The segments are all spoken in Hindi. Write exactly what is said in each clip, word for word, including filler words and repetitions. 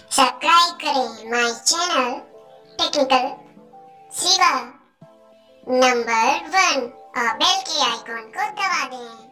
सब्सक्राइब करें my channel technical Shiva number one और बेल के आइकॉन को दबा दें।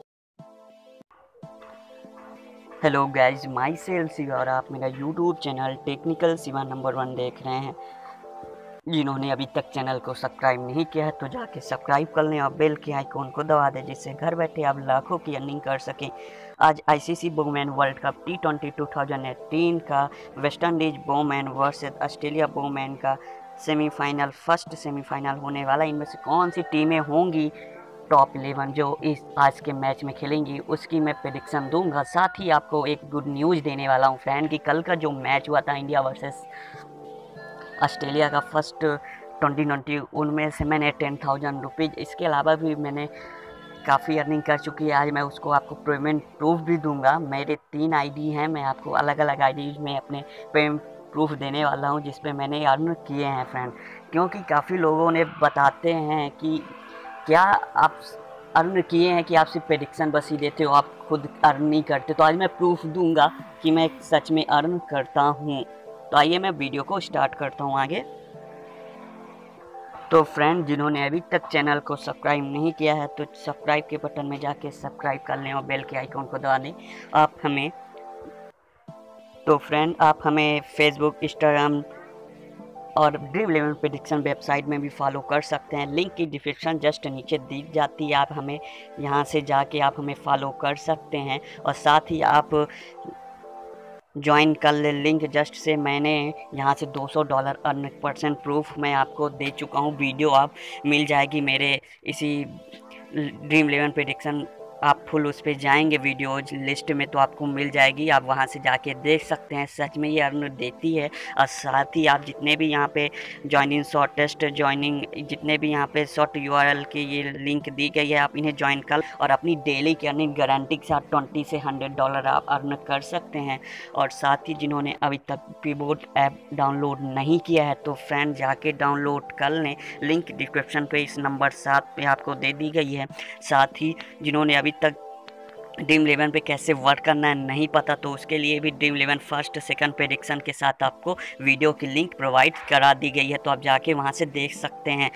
Hello guys, my self Shiva और आप मेरा YouTube channel technical Shiva number one देख रहे हैं। जिन्होंने अभी तक चैनल को सब्सक्राइब नहीं किया है तो जाके सब्सक्राइब कर लें और बेल के आइकॉन को दबा दें, जिससे घर बैठे आप लाखों की अर्निंग कर सकें। आज ICC women world cup T twenty two thousand eighteen का West Indies women versus Australia women का सेमीफाइनल फर्स्ट सेमीफाइनल होने वाला। इनमें से कौन सी टीमें होंगी टॉप इलेवन जो इस आज के मैच में खेलेंगी, उसकी मैं प्रेडिक्शन दूंगा। साथ ही आपको एक गुड न्यूज़ देने वाला हूं फ्रेंड कि कल का जो मैच हुआ था इंडिया वर्सेस ऑस्ट्रेलिया का फर्स्ट ट्वेंटी ट्वेंटी, उनमें से मैंने टेन थाउजेंड रुपीज़, इसके अलावा भी मैंने काफ़ी अर्निंग कर चुकी है। आज मैं उसको आपको पेमेंट प्रूफ भी दूंगा। मेरे तीन आईडी हैं, मैं आपको अलग अलग आईडीज में अपने पेमेंट प्रूफ देने वाला हूं जिस पे मैंने अर्न किए हैं फ्रेंड। क्योंकि काफ़ी लोगों ने बताते हैं कि क्या आप अर्न किए हैं कि आप सिर्फ प्रेडिक्शन बस ही देते हो, आप खुद अर्न नहीं करते। तो आज मैं प्रूफ दूंगा कि मैं सच में अर्न करता हूं। तो आइए मैं वीडियो को स्टार्ट करता हूं आगे। तो फ्रेंड, जिन्होंने अभी तक चैनल को सब्सक्राइब नहीं किया है तो सब्सक्राइब के बटन में जाके सब्सक्राइब कर लें और बेल के आइकॉन को दबा दें। आप हमें तो फ्रेंड आप हमें फेसबुक, इंस्टाग्राम और ड्रीम इलेवन प्रेडिक्शन वेबसाइट में भी फॉलो कर सकते हैं। लिंक की डिस्क्रिप्शन जस्ट नीचे दी जाती है, आप हमें यहाँ से जाके आप हमें फॉलो कर सकते हैं। और साथ ही आप ज्वाइन कर ले लिंक जस्ट से। मैंने यहाँ से दो सौ डॉलर अर्न परसेंट प्रूफ मैं आपको दे चुका हूँ। वीडियो आप मिल जाएगी मेरे इसी ड्रीम इलेवन प्रेडिक्शन, आप फुल उस पर जाएंगे वीडियोज लिस्ट में तो आपको मिल जाएगी, आप वहां से जाके देख सकते हैं। सच में ये अर्न देती है। और साथ ही आप जितने भी यहाँ पे ज्वाइनिंग शॉर्टेस्ट ज्वाइनिंग जितने भी यहाँ पे शॉर्ट यूआरएल की ये लिंक दी गई है, आप इन्हें ज्वाइन कर और अपनी डेली की अर्निंग गारंटी के साथ ट्वेंटी से हंड्रेड डॉलर आप अर्न कर सकते हैं। और साथ ही जिन्होंने अभी तक पीबोर्ड ऐप डाउनलोड नहीं किया है तो फ्रेंड जाके डाउनलोड कर लें, लिंक डिस्क्रिप्शन पे इस नंबर सात पे आपको दे दी गई है। साथ ही जिन्होंने अभी तक ड्रीम इलेवन पे कैसे वर्क करना है नहीं पता तो उसके लिए भी Dream Eleven first second prediction के साथ आपको वीडियो की लिंक प्रोवाइड करा दी गई है, तो आप जाके वहां से देख सकते हैं।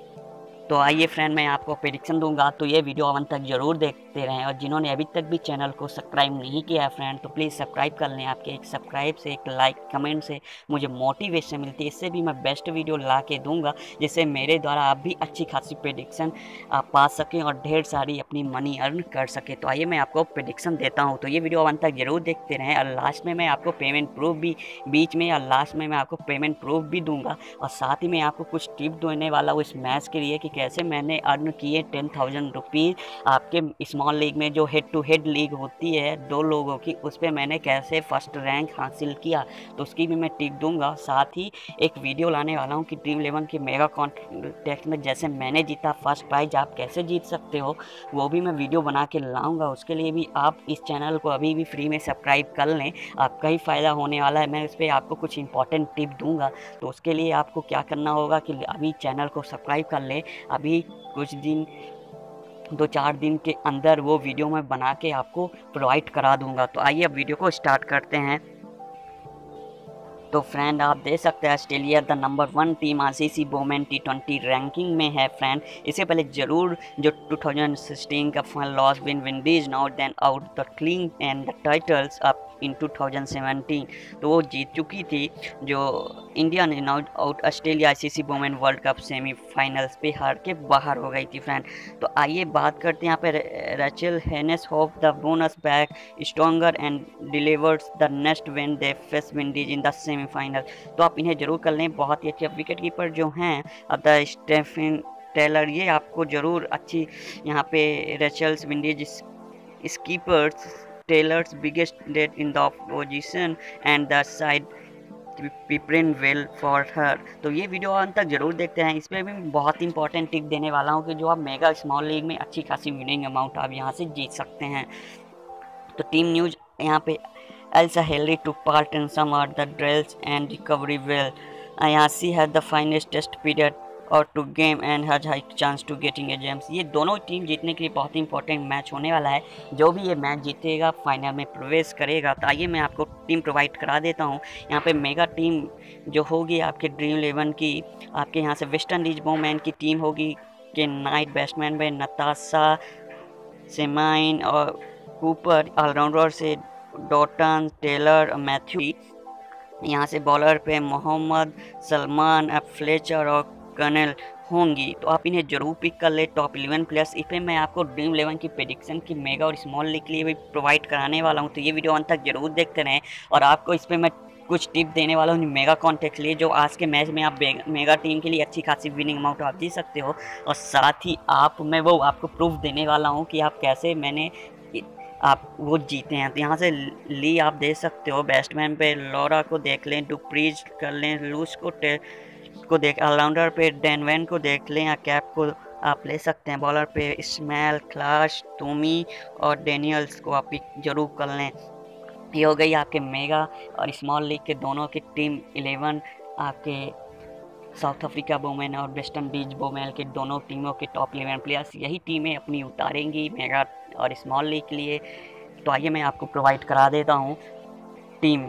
तो आइए फ्रेंड, मैं आपको प्रेडिक्शन दूंगा तो ये वीडियो अंत तक जरूर देखते रहें। और जिन्होंने अभी तक भी चैनल को सब्सक्राइब नहीं किया है फ्रेंड तो प्लीज़ सब्सक्राइब कर लें। आपके एक सब्सक्राइब से, एक लाइक, कमेंट से मुझे मोटिवेशन मिलती है। इससे भी मैं बेस्ट वीडियो ला के दूंगा जिससे मेरे द्वारा आप भी अच्छी खासी प्रेडिक्शन आप पा सकें और ढेर सारी अपनी मनी अर्न कर सकें। तो आइए मैं आपको प्रेडिक्शन देता हूँ, तो ये वीडियो अंत तक जरूर देखते रहें। और लास्ट में मैं आपको पेमेंट प्रूफ भी बीच में और लास्ट में मैं आपको पेमेंट प्रूफ भी दूंगा। और साथ ही मैं आपको कुछ टिप देने वाला हूँ इस मैच के लिए कि कैसे मैंने अर्न किए टेन थाउजेंड रुपीज़ आपके स्मॉल लीग में जो हेड टू हेड लीग होती है दो लोगों की, उस पर मैंने कैसे फर्स्ट रैंक हासिल किया तो उसकी भी मैं टिप दूंगा। साथ ही एक वीडियो लाने वाला हूँ कि ड्रीम इलेवन के मेगा कॉन्टेस्ट में जैसे मैंने जीता फर्स्ट प्राइज आप कैसे जीत सकते हो, वो भी मैं वीडियो बना के लाऊंगा। उसके लिए भी आप इस चैनल को अभी भी फ्री में सब्सक्राइब कर लें, आपका ही फ़ायदा होने वाला है। मैं इस पर आपको कुछ इंपॉर्टेंट टिप दूंगा। तो उसके लिए आपको क्या करना होगा कि अभी चैनल को सब्सक्राइब कर लें। अभी कुछ दिन दो चार दिन के अंदर वो वीडियो मैं बना के आपको प्रोवाइड करा दूंगा। तो आइए अब वीडियो को स्टार्ट करते हैं। तो फ्रेंड आप देख सकते हैं Australia the number one team ICC women T twenty ranking में है फ्रेंड। इससे पहले जरूर जो टू थाउजेंड सिक्सटीन का final loss win Windies now then out the clean and the titles up in two thousand seventeen, तो वो जीत चुकी थी। जो इंडिया ने now out Australia ICC women world cup semifinals पे हार के बाहर हो गई थी फ्रेंड। तो आइए बात करते हैं यहाँ पे Rachel Haynes hope the bonus back stronger and delivers the next win they face Windies in the semifinal. तो आप इन्हें जरूर कर लें, बहुत ही अच्छे विकेट कीपर जो हैं अब द स्टेफन टेलर, ये आपको ज़रूर अच्छी यहाँ पे Rachel's Windies skipper's Taylor's biggest debt in the position and the side preparing well for her. तो ये वीडियो अंत तक जरूर देखते हैं। इसमें भी बहुत इंपॉर्टेंट टिप देने वाला हूँ कि जो आप मेगा स्मॉल लीग में अच्छी खासी विनिंग अमाउंट आप यहाँ से जीत सकते हैं। तो टीम न्यूज़ यहाँ पे Elsa Haley took part in some of the drills and recovery well. यहाँ she had the finest test period और two game and has high chance to getting a games. ये दोनों टीम जीतने के लिए बहुत ही इंपॉर्टेंट मैच होने वाला है। जो भी ये मैच जीतेगा फाइनल में प्रवेश करेगा। तो आइए मैं आपको टीम प्रोवाइड करा देता हूँ। यहाँ पे मेगा टीम जो होगी आपके ड्रीम इलेवन की, आपके यहाँ से वेस्ट इंडीज बोमैन की टीम होगी के नाइट बैट्समैन में नताशा, सेमाइन और कूपर। ऑलराउंडर से डॉटन, टेलर, मैथ्यू। यहाँ से बॉलर पे मोहम्मद, सलमान, फ्लेचर और कर्नल होंगी। तो आप इन्हें जरूर पिक कर ले टॉप इलेवन प्लेयर्स। इस पर मैं आपको ड्रीम इलेवन की प्रेडिक्शन की मेगा और स्मॉल लीग के लिए भी प्रोवाइड कराने वाला हूँ। तो ये वीडियो अंत तक जरूर देखते रहें। और आपको इस पर मैं कुछ टिप देने वाला हूँ मेगा कॉन्टेक्ट लिए, जो आज के मैच में आप मेगा टीम के लिए अच्छी खासी विनिंग अमाउंट आप जीत सकते हो। और साथ ही आप मैं वो आपको प्रूफ देने वाला हूँ कि आप कैसे मैंने आप वो जीते हैं। तो यहाँ से ली आप दे सकते हो। बैट्समैन पे लॉरा को देख लें, डुप्रीज कर लें, लूस को टे को देख, ऑलराउंडर पे डेनवेन को देख लें या कैप को आप ले सकते हैं। बॉलर पे इस्माइल, क्लाश, टोमी और डेनियल्स को आप पिक जरूर कर लें। ये हो गई आपके मेगा और स्मॉल लीग के दोनों की टीम इलेवन। आपके साउथ अफ्रीका वोमेन और वेस्ट इंडीज वोमेन के दोनों टीमों के टॉप इलेवन प्लेयर्स यही टीमें अपनी उतारेंगी मेगा और स्मॉल लीग के लिए। तो आइए मैं आपको प्रोवाइड करा देता हूँ टीम।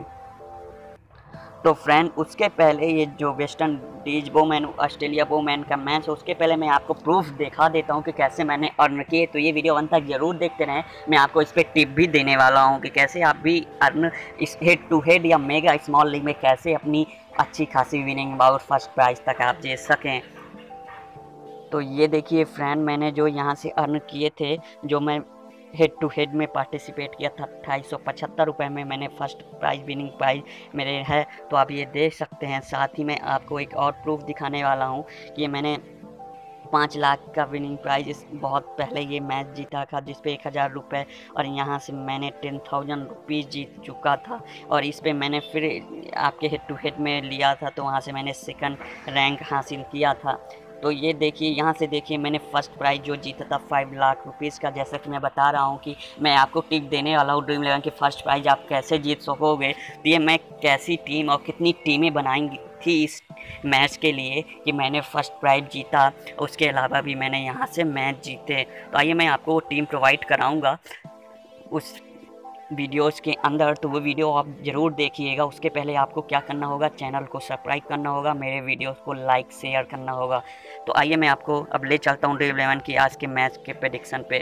तो फ्रेंड उसके पहले ये जो West Indies women Australia women का मैच है, उसके पहले मैं आपको प्रूफ दिखा देता हूँ कि कैसे मैंने अर्न किए। तो ये वीडियो अंत तक जरूर देखते रहें। मैं आपको इस पर टिप भी देने वाला हूँ कि कैसे आप भी अर्न इस हेड टू हेड या मेगा स्मॉल लीग में कैसे अपनी अच्छी खासी विनिंग अमाउंट फर्स्ट प्राइज तक आप जीत सकें। तो ये देखिए फ्रेंड, मैंने जो यहाँ से अर्न किए थे, जो मैं हेड टू हेड में पार्टिसिपेट किया था अट्ठाईस सौ पचहत्तर रुपये में मैंने फर्स्ट प्राइज विनिंग प्राइज मेरे है। तो आप ये देख सकते हैं। साथ ही मैं आपको एक और प्रूफ दिखाने वाला हूँ कि मैंने पाँच लाख का विनिंग प्राइज इस बहुत पहले ये मैच जीता था, जिस पे एक हज़ार रुपये और यहाँ से मैंने टेन थाउजेंड रुपीज़ जीत चुका था। और इस पे मैंने फिर आपके हेड टू हेड में लिया था, तो वहाँ से मैंने सेकंड रैंक हासिल किया था। तो ये देखिए, यहाँ से देखिए मैंने फ़र्स्ट प्राइज़ जो जीता था फाइव लाख रुपीज़ का। जैसा कि मैं बता रहा हूँ कि मैं आपको टिप देने वाला हूँ ड्रीम इलेवन की फ़र्स्ट प्राइज़ आप कैसे जीत सकोगे। तो ये मैं कैसी टीम और कितनी टीमें बनाएंगी थी इस मैच के लिए कि मैंने फ़र्स्ट प्राइज़ जीता। उसके अलावा भी मैंने यहाँ से मैच जीते। तो आइए मैं आपको वो टीम प्रोवाइड कराऊँगा उस वीडियोस के अंदर। तो वो वीडियो आप ज़रूर देखिएगा। उसके पहले आपको क्या करना होगा, चैनल को सब्सक्राइब करना होगा, मेरे वीडियोस को लाइक शेयर करना होगा। तो आइए मैं आपको अब ले चलता हूँ ड्रीम इलेवन की आज के मैच के प्रेडिक्शन पे।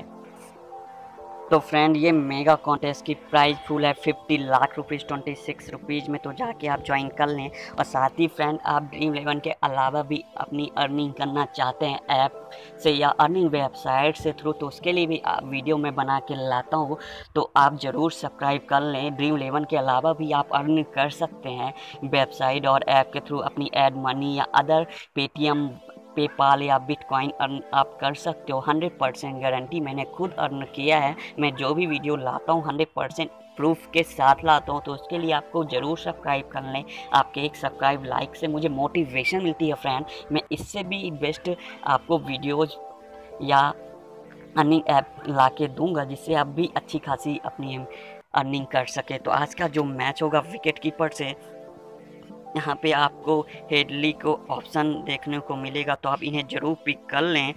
तो फ्रेंड ये मेगा कॉन्टेस्ट की प्राइस फुल है fifty lakh rupees twenty six rupees में। तो जाके आप ज्वाइन कर लें। और साथ ही फ्रेंड आप ड्रीम इलेवन के अलावा भी अपनी अर्निंग करना चाहते हैं ऐप से या अर्निंग वेबसाइट से थ्रू, तो उसके लिए भी आप वीडियो में बना के लाता हूँ। तो आप ज़रूर सब्सक्राइब कर लें। ड्रीम इलेवन के अलावा भी आप अर्निंग कर सकते हैं वेबसाइट और ऐप के थ्रू। अपनी एड मनी या अदर पेटीएम, पेपाल या बिटकॉइन अर्न आप कर सकते हो। हंड्रेड परसेंट गारंटी मैंने खुद अर्न किया है। मैं जो भी वीडियो लाता हूँ हंड्रेड परसेंट प्रूफ के साथ लाता हूँ। तो उसके लिए आपको ज़रूर सब्सक्राइब कर लें। आपके एक सब्सक्राइब लाइक से मुझे मोटिवेशन मिलती है फ्रेंड। मैं इससे भी बेस्ट आपको वीडियोज़ या अर्निंग ऐप ला के दूँगा, जिससे आप भी अच्छी खासी अपनी अर्निंग कर सके। तो आज का जो मैच होगा विकेट कीपर से, यहाँ पे आपको हेडली को ऑप्शन देखने को मिलेगा। तो आप इन्हें ज़रूर पिक कर लें।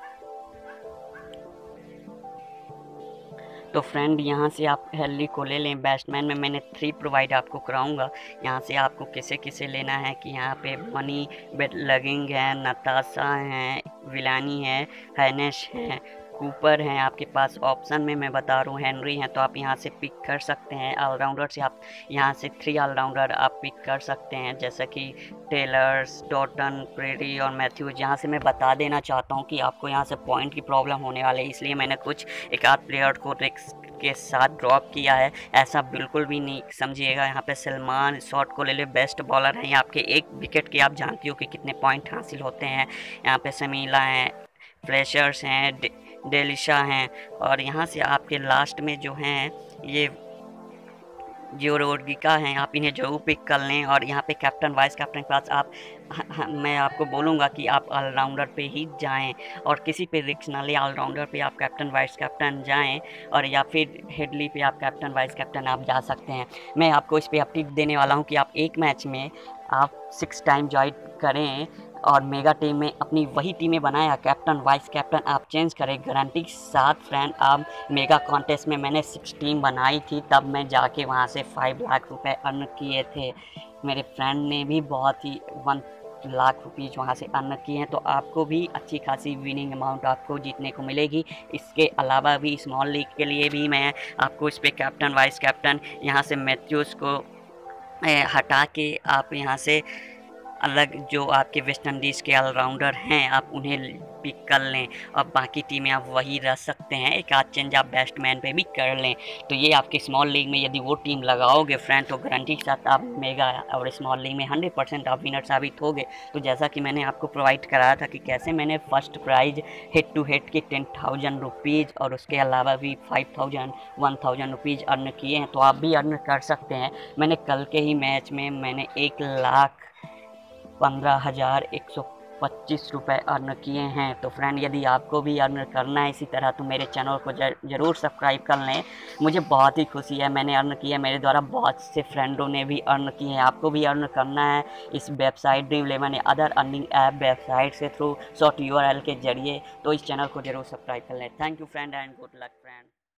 तो फ्रेंड यहाँ से आप हेडली को ले लें। बैट्समैन में मैंने थ्री प्रोवाइड आपको कराऊंगा। यहाँ से आपको किसे किसे लेना है कि यहाँ पे मनी बेट लगिंग है, नताशा है, विलानी है, हैनेश है, कूपर हैं आपके पास। ऑप्शन में मैं बता रहा हूँ हेनरी हैं। तो आप यहाँ से पिक कर सकते हैं। ऑलराउंडर से आप यहाँ से थ्री ऑलराउंडर आप पिक कर सकते हैं, जैसे कि टेलर्स, डॉटन, प्रेरी और मैथ्यूज। यहाँ से मैं बता देना चाहता हूँ कि आपको यहाँ से पॉइंट की प्रॉब्लम होने वाली है, इसलिए मैंने कुछ एक आध प्लेयर को रिस्क के साथ ड्रॉप किया है। ऐसा बिल्कुल भी नहीं समझिएगा। यहाँ पे सलमान शॉट को ले ले, बेस्ट बॉलर हैं। आपके एक विकेट के आप जानती हो कि कितने पॉइंट हासिल होते हैं। यहाँ पे समीला हैं, फ्लेशर्स हैं, डे, डेलिशा हैं। और यहाँ से आपके लास्ट में जो हैं ये जियोरोडिका हैं। आप इन्हें जरूर पिक कर लें। और यहाँ पे कैप्टन वाइस कैप्टन के पास आप मैं आपको बोलूँगा कि आप ऑलराउंडर पे ही जाएं और किसी पे रिस्क ना लें। ऑलराउंडर पे आप कैप्टन वाइस कैप्टन जाएं और या फिर हेडली पे आप कैप्टन वाइस कैप्टन आप जा सकते हैं। मैं आपको इस पे अपडेट देने वाला हूँ कि आप एक मैच में आप सिक्स टाइम ज्वाइन करें और मेगा टीम में अपनी वही टीमें बनाया, कैप्टन वाइस कैप्टन आप चेंज करें गारंटी के साथ फ्रेंड। आप मेगा कॉन्टेस्ट में मैंने सिक्स टीम बनाई थी, तब मैं जाके वहाँ से फाइव लाख रुपए अर्न किए थे। मेरे फ्रेंड ने भी बहुत ही वन लाख रुपीज़ वहाँ से अर्न किए हैं। तो आपको भी अच्छी खासी विनिंग अमाउंट आपको जीतने को मिलेगी। इसके अलावा भी स्मॉल लीग के लिए भी मैं आपको इस पर कैप्टन वाइस कैप्टन यहाँ से मैथ्यूज़ को हटा के आप यहाँ से अलग जो आपके वेस्ट इंडीज़ के ऑलराउंडर हैं आप उन्हें पिक कर लें, और बाकी टीमें आप वही रह सकते हैं। एक आध चेंज आप बैट्समैन पे भी कर लें। तो ये आपके स्मॉल लीग में यदि वो टीम लगाओगे फ्रेंड तो गारंटी के साथ आप मेगा और स्मॉल लीग में हंड्रेड परसेंट आप विनर साबित होगे। तो जैसा कि मैंने आपको प्रोवाइड कराया था कि कैसे मैंने first prize head to head के टेन थाउजेंड रुपीज़ और उसके अलावा भी five thousand one thousand rupees earn किए हैं, तो आप भी अर्न कर सकते हैं। मैंने कल के ही मैच में मैंने एक लाख पंद्रह हज़ार एक सौ पच्चीस रुपये अर्न किए हैं। तो फ्रेंड यदि आपको भी अर्न करना है इसी तरह तो मेरे चैनल को ज़रूर सब्सक्राइब कर लें। मुझे बहुत ही खुशी है, मैंने अर्न किया, मेरे द्वारा बहुत से फ्रेंडों ने भी अर्न किए हैं। आपको भी अर्न करना है इस वेबसाइट ड्रीम इलेवन या अदर अर्निंग ऐप वेबसाइट से through short U R L के जरिए, तो इस चैनल को ज़रूर सब्सक्राइब कर लें। Thank you friend and good luck friend.